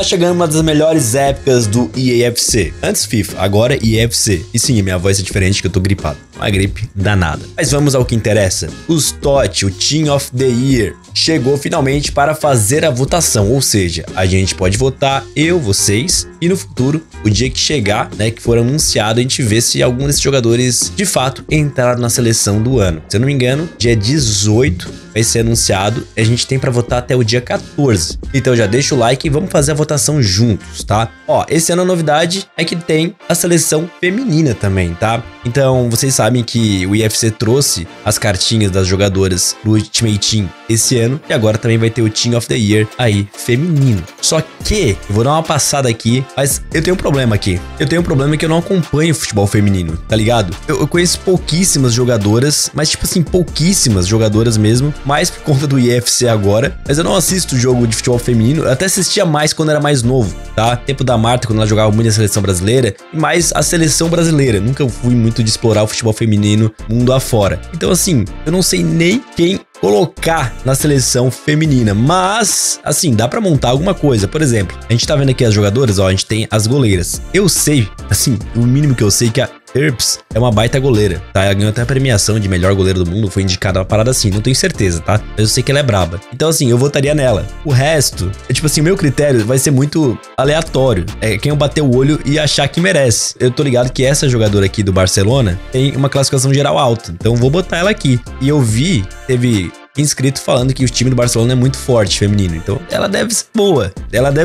Tá chegando uma das melhores épocas do EAFC. Antes FIFA, agora EAFC. E sim, minha voz é diferente que eu tô gripado. Uma gripe danada. Mas vamos ao que interessa. Os TOT, o Team of the Year, chegou finalmente para fazer a votação. Ou seja, a gente pode votar, eu, vocês, e no futuro, o dia que chegar, né, que for anunciado, a gente vê se algum desses jogadores de fato entraram na seleção do ano. Se eu não me engano, dia 18 vai ser anunciado. A gente tem para votar até o dia 14. Então já deixa o like e vamos fazer a votação juntos, tá? Ó, esse ano a novidade é que tem a seleção feminina também, tá? Então vocês sabem que o IFC trouxe as cartinhas das jogadoras pro Ultimate Team esse ano e agora também vai ter o Team of the Year aí feminino. Só que eu vou dar uma passada aqui, mas eu tenho um problema aqui. Eu tenho um problema que eu não acompanho futebol feminino, tá ligado? Eu conheço pouquíssimas jogadoras, mas tipo assim, pouquíssimas jogadoras mesmo, mais por conta do IFC agora, mas eu não assisto jogo de futebol feminino. Eu até assistia mais quando era mais novo, tá? Tempo da Marta, quando ela jogava muito na seleção brasileira, e mais a seleção brasileira. Nunca fui muito de explorar o futebol feminino mundo afora. Então assim, eu não sei nem quem colocar na seleção feminina, mas assim, dá pra montar alguma coisa. Por exemplo, a gente tá vendo aqui as jogadoras, ó, a gente tem as goleiras. Eu sei, assim, o mínimo que eu sei é que a Herbs é uma baita goleira, tá? Ela ganhou até a premiação de melhor goleiro do mundo, foi indicada uma parada assim, não tenho certeza, tá? Mas eu sei que ela é braba. Então assim, eu votaria nela. O resto, tipo assim, meu critério vai ser muito aleatório. É quem eu bater o olho e achar que merece. Eu tô ligado que essa jogadora aqui do Barcelona tem uma classificação geral alta, então vou botar ela aqui. E eu vi, teve inscrito falando que o time do Barcelona é muito forte feminino, então ela deve ser boa,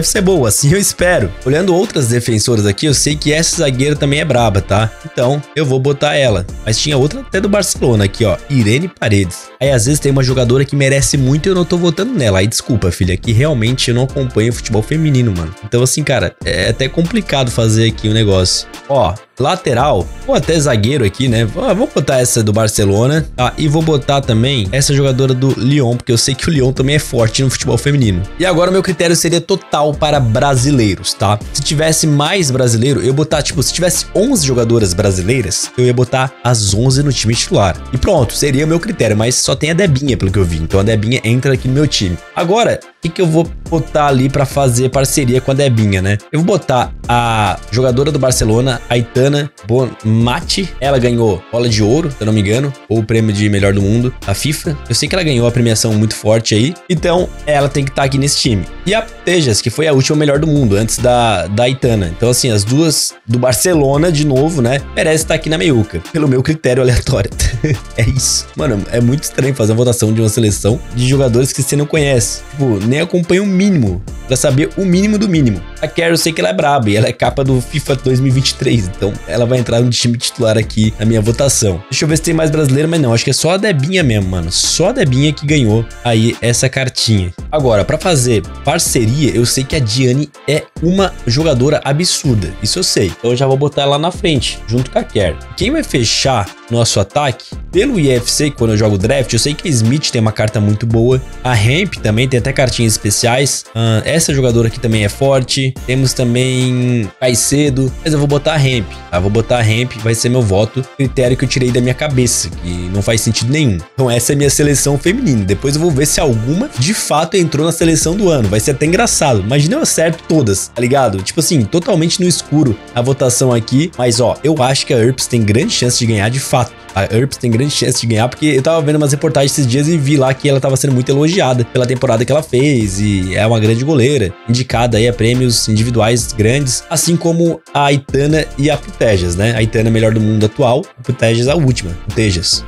assim eu espero. Olhando outras defensoras aqui, eu sei que essa zagueira também é braba, tá? Então eu vou botar ela, mas tinha outra até do Barcelona aqui, ó, Irene Paredes. Aí às vezes tem uma jogadora que merece muito e eu não tô votando nela, aí desculpa filha, que realmente eu não acompanho futebol feminino, mano. Então assim, cara, é até complicado fazer aqui o negócio. Ó, lateral, ou até zagueiro aqui, né? Vou botar essa do Barcelona, tá? E vou botar também essa jogadora do Lyon, porque eu sei que o Lyon também é forte no futebol feminino. E agora meu critério seria total para brasileiros, tá? Se tivesse mais brasileiro, eu ia botar, tipo, se tivesse 11 jogadoras brasileiras, eu ia botar as 11 no time titular. E pronto, seria o meu critério, mas só tem a Debinha, pelo que eu vi. Então a Debinha entra aqui no meu time. Agora, o que eu vou botar ali para fazer parceria com a Debinha, né? Eu vou botar a jogadora do Barcelona, Aitana Bonmati. Ela ganhou bola de ouro, se eu não me engano, ou o prêmio de melhor do mundo, a FIFA. Eu sei que ela ganhou a premiação muito forte aí, então ela tem que estar aqui nesse time. E a Tejas, que foi a última melhor do mundo, antes da Aitana. Então assim, as duas do Barcelona, de novo, né, merece estar aqui na meiuca, pelo meu critério aleatório. É isso. Mano, é muito estranho fazer uma votação de uma seleção de jogadores que você não conhece. Tipo, nem acompanha o mínimo, pra saber o mínimo do mínimo. A Carol, eu sei que ela é braba e ela é capa do FIFA 2023, então ela vai entrar no time titular aqui na minha votação. Deixa eu ver se tem mais brasileiro, mas não, acho que é só a Debinha mesmo, mano. Só a Debinha que ganhou aí essa cartinha. Agora, pra fazer parceria, eu sei que a Diane é uma jogadora absurda, isso eu sei. Então eu já vou botar ela na frente, junto com a Carol. Quem vai fechar nosso ataque, pelo IFC, quando eu jogo draft, eu sei que a Smith tem uma carta muito boa. A Hemp também tem até cartinhas especiais. Essa jogadora aqui também é forte. Temos também Caicedo, mas eu vou botar a Hemp, tá? Vou botar a Hemp, vai ser meu voto. Critério que eu tirei da minha cabeça, que não faz sentido nenhum. Então essa é a minha seleção feminina. Depois eu vou ver se alguma de fato entrou na seleção do ano. Vai ser até engraçado. Imagina eu acerto todas, tá ligado? Tipo assim, totalmente no escuro a votação aqui. Mas ó, eu acho que a Herbs tem grande chance de ganhar de fato. A Herbs tem grande chance de ganhar, porque eu tava vendo umas reportagens esses dias e vi lá que ela tava sendo muito elogiada pela temporada que ela fez, e é uma grande goleira, indicada aí a prêmios individuais grandes, assim como a Aitana e a Putejas, né? A Aitana é melhor do mundo atual, a Putejas a última. Putejas.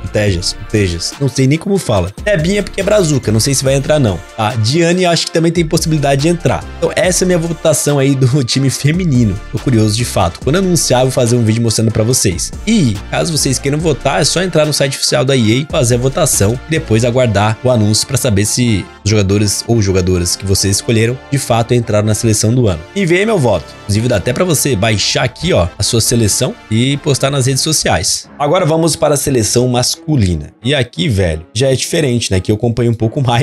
Não sei nem como fala. Debinha porque é brazuca, não sei se vai entrar não. A Diane acho que também tem possibilidade de entrar. Então essa é a minha votação aí do time feminino. Tô curioso de fato. Quando anunciar, eu vou fazer um vídeo mostrando pra vocês. E caso vocês queiram votar, é só entrar no site oficial da EA, fazer a votação e depois aguardar o anúncio para saber se os jogadores ou jogadoras que vocês escolheram de fato entraram na seleção do ano. Enviei meu voto. Inclusive dá até para você baixar aqui, ó, a sua seleção e postar nas redes sociais. Agora vamos para a seleção masculina. E aqui, velho, já é diferente, né? Que eu acompanho um pouco mais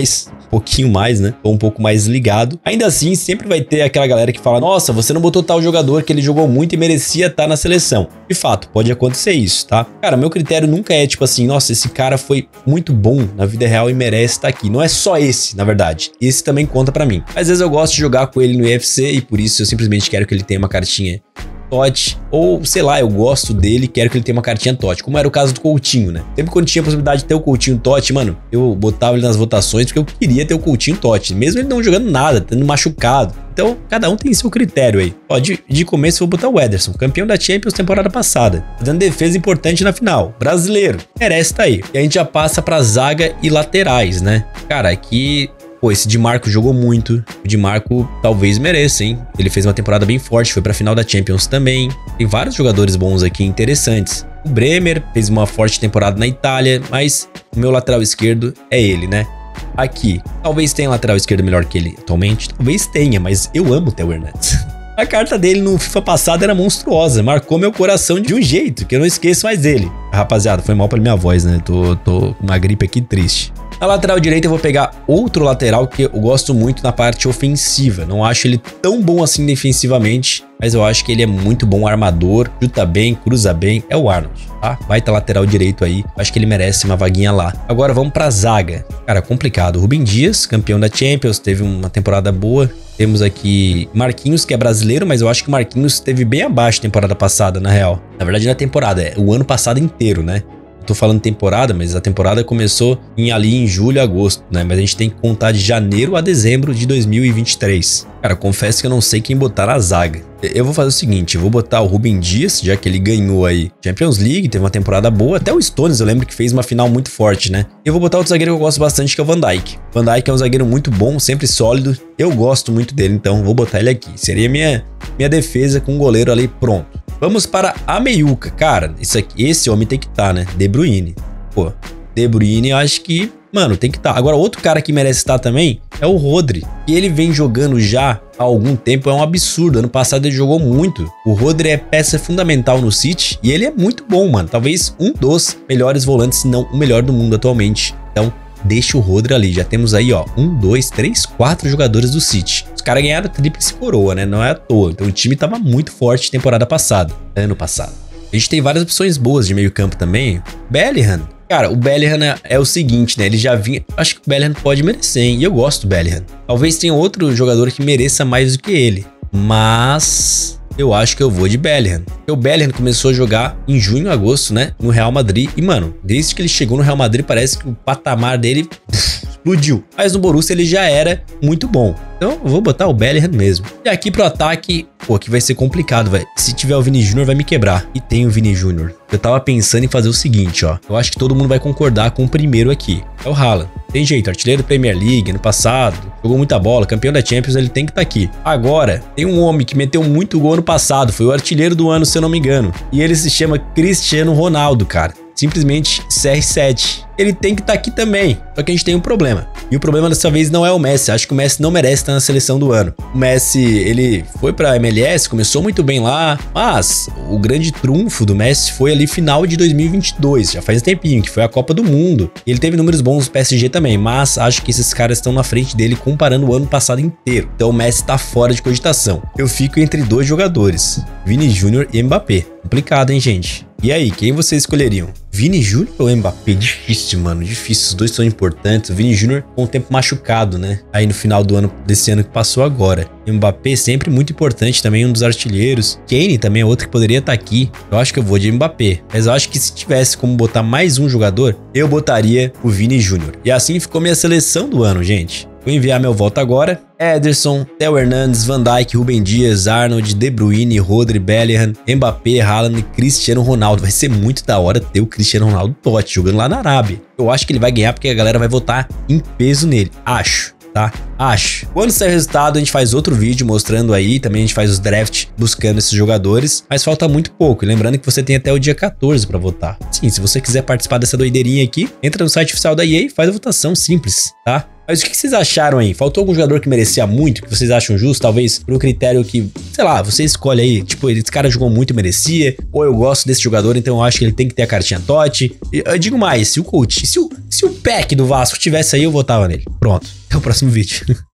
pouquinho mais, né? Tô um pouco mais ligado. Ainda assim, sempre vai ter aquela galera que fala: nossa, você não botou tal jogador que ele jogou muito e merecia estar na seleção. De fato, pode acontecer isso, tá? Cara, meu critério nunca é tipo assim: nossa, esse cara foi muito bom na vida real e merece estar aqui. Não é só esse, na verdade. Esse também conta pra mim. Às vezes eu gosto de jogar com ele no UFC e por isso eu simplesmente quero que ele tenha uma cartinha TOT, ou sei lá, eu gosto dele, quero que ele tenha uma cartinha TOT, como era o caso do Coutinho, né? Sempre quando tinha a possibilidade de ter o Coutinho TOT, mano, eu botava ele nas votações porque eu queria ter o Coutinho TOT, mesmo ele não jogando nada, tendo machucado. Então, cada um tem seu critério aí. Ó, de começo eu vou botar o Ederson, campeão da Champions temporada passada, dando defesa importante na final, brasileiro, merece tá aí. E a gente já passa pra zaga e laterais, né? Cara, aqui... pô, esse Di Marco jogou muito. O Di Marco talvez mereça, hein? Ele fez uma temporada bem forte, foi pra final da Champions também. Tem vários jogadores bons aqui, interessantes. O Bremer fez uma forte temporada na Itália, mas o meu lateral esquerdo é ele, né? Aqui, talvez tenha lateral esquerdo melhor que ele atualmente. Talvez tenha, mas eu amo o Theo Hernandes. A carta dele no FIFA passado era monstruosa, marcou meu coração de um jeito que eu não esqueço mais dele. Rapaziada, foi mal pra minha voz, né? Tô com uma gripe aqui triste. Na lateral direita eu vou pegar outro lateral que eu gosto muito na parte ofensiva. Não acho ele tão bom assim defensivamente, mas eu acho que ele é muito bom armador, chuta bem, cruza bem. É o Arnold, tá? Vai tá lateral direito aí. Acho que ele merece uma vaguinha lá. Agora vamos pra zaga. Cara, complicado. Rubem Dias, campeão da Champions, teve uma temporada boa. Temos aqui Marquinhos, que é brasileiro, mas eu acho que o Marquinhos esteve bem abaixo temporada passada, na real. Na verdade não é temporada, é o ano passado inteiro, né? Tô falando temporada, mas a temporada começou ali em julho, agosto, né? Mas a gente tem que contar de janeiro a dezembro de 2023. Cara, confesso que eu não sei quem botar na zaga. Eu vou fazer o seguinte, eu vou botar o Rubem Dias, já que ele ganhou aí Champions League, teve uma temporada boa. Até o Stones eu lembro que fez uma final muito forte, né? Eu vou botar outro zagueiro que eu gosto bastante, que é o Van Dijk. Van Dijk é um zagueiro muito bom, sempre sólido. Eu gosto muito dele, então vou botar ele aqui. Seria minha defesa com o goleiro ali pronto. Vamos para a meiuca. Cara, esse homem tem que estar, né? De Bruyne. Pô, De Bruyne eu acho que, mano, tem que estar. Agora, outro cara que merece estar também é o Rodri. E ele vem jogando já há algum tempo, é um absurdo. Ano passado ele jogou muito. O Rodri é peça fundamental no City e ele é muito bom, mano. Talvez um dos melhores volantes, se não o melhor do mundo atualmente. Então, deixa o Rodri ali. Já temos aí, ó, 1, 2, 3, 4 jogadores do City. Os caras ganharam tríplice coroa, né? Não é à toa. Então o time tava muito forte temporada passada, ano passado. A gente tem várias opções boas de meio campo também. Bellingham. Cara, o Bellingham é o seguinte, né? Ele já vinha... Acho que o Bellingham pode merecer, hein? E eu gosto do Bellingham. Talvez tenha outro jogador que mereça mais do que ele. Mas... eu acho que eu vou de Bellingham. O Bellingham começou a jogar em junho, agosto, né? No Real Madrid. E, mano, desde que ele chegou no Real Madrid, parece que o patamar dele explodiu. Mas no Borussia ele já era muito bom. Então eu vou botar o Bellingham mesmo. E aqui pro ataque, pô, aqui vai ser complicado, velho. Se tiver o Vini Júnior vai me quebrar. E tem o Vini Júnior. Eu tava pensando em fazer o seguinte, ó. Eu acho que todo mundo vai concordar com o primeiro aqui. É o Haaland. Tem jeito, artilheiro da Premier League ano passado, jogou muita bola, campeão da Champions, ele tem que estar aqui. Agora, tem um homem que meteu muito gol ano passado, foi o artilheiro do ano, se eu não me engano. E ele se chama Cristiano Ronaldo, cara. Simplesmente CR7. Ele tem que estar aqui também. Só que a gente tem um problema. E o problema dessa vez não é o Messi. Acho que o Messi não merece estar na seleção do ano. O Messi, ele foi pra MLS, começou muito bem lá. Mas o grande trunfo do Messi foi ali final de 2022. Já faz um tempinho, que foi a Copa do Mundo. Ele teve números bons no PSG também. Mas acho que esses caras estão na frente dele comparando o ano passado inteiro. Então o Messi tá fora de cogitação. Eu fico entre dois jogadores. Vini Júnior e Mbappé. Complicado, hein, gente? E aí, quem vocês escolheriam? Vini Júnior ou Mbappé? Difícil, mano, difícil. Os dois são importantes. O Vini Júnior com o tempo machucado, né? Aí no final do ano, desse ano que passou agora. Mbappé sempre muito importante também, um dos artilheiros. Kane também é outro que poderia estar aqui. Eu acho que eu vou de Mbappé. Mas eu acho que se tivesse como botar mais um jogador, eu botaria o Vini Júnior. E assim ficou minha seleção do ano, gente. Vou enviar meu voto agora. Ederson, Theo Hernandes, Van Dijk, Rubem Dias, Arnold, De Bruyne, Rodri, Bellingham, Mbappé, Haaland e Cristiano Ronaldo. Vai ser muito da hora ter o Cristiano Ronaldo TOT jogando lá na Arábia. Eu acho que ele vai ganhar porque a galera vai votar em peso nele. Acho. Tá? Acho. Quando sair o resultado, a gente faz outro vídeo mostrando aí, também a gente faz os drafts buscando esses jogadores, mas falta muito pouco. E lembrando que você tem até o dia 14 para votar. Sim, se você quiser participar dessa doideirinha aqui, entra no site oficial da EA e faz a votação simples, tá? Mas o que vocês acharam aí? Faltou algum jogador que merecia muito, que vocês acham justo? Talvez por um critério que, sei lá, você escolhe aí, tipo, esse cara jogou muito e merecia, ou eu gosto desse jogador, então eu acho que ele tem que ter a cartinha TOTY. Eu digo mais, se o Coutinho, se o Peck do Vasco tivesse aí, eu votava nele. Pronto, até o próximo vídeo.